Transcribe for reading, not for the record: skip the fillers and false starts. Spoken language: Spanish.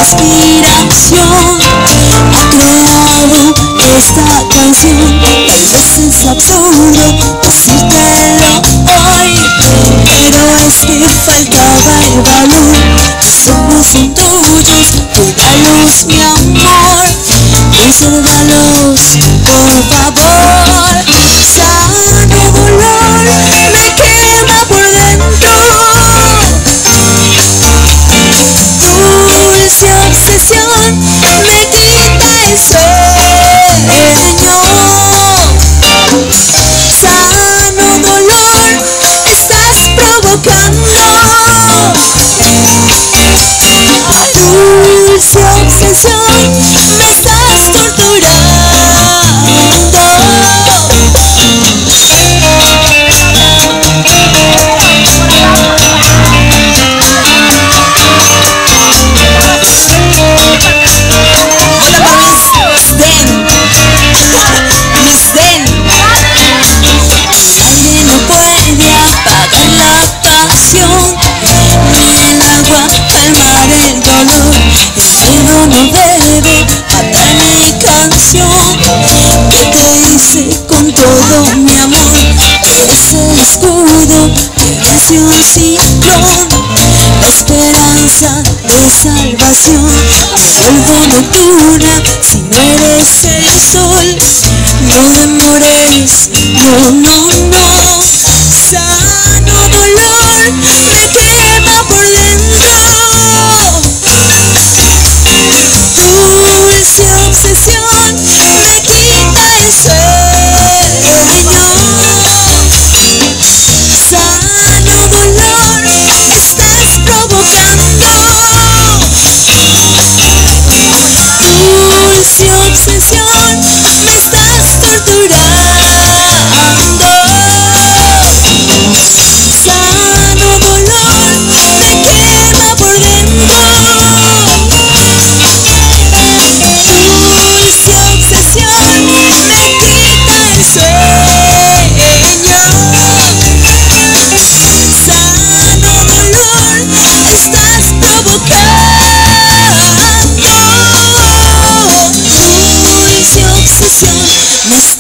inspiración ha creado esta canción. Tal vez es absurdo decírtelo hoy, pero es que faltaba el valor. Tus ojos son tuyos, cuídalos mi amor, consérvalos por favor. Sano dolor me quema por dentro, dulce obsesión me quita el sueño. Sano dolor estás provocando, dulce obsesión me estás torturando. No debe matar mi canción que te hice con todo mi amor. Eres el escudo que vence un ciclón, la esperanza de salvación. Me vuelvo nocturna si no eres el sol. No demores, no, no, no. Sano dolor me quema por dentro, dulce obsesión me quita el sueño. Sano dolor estás provocando, dulce obsesión me estás torturando. Sano dolor me quema por dentro, dulce obsesión me quita el sueño. Sano dolor estás provocando, dulce obsesión me